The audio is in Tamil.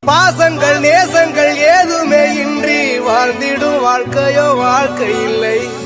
பாசங்கள் நேசங்கள் ஏதுமே இன்றி வாழ்ந்திடும் வாழ்க்கையோ வாழ்க்கை இல்லை.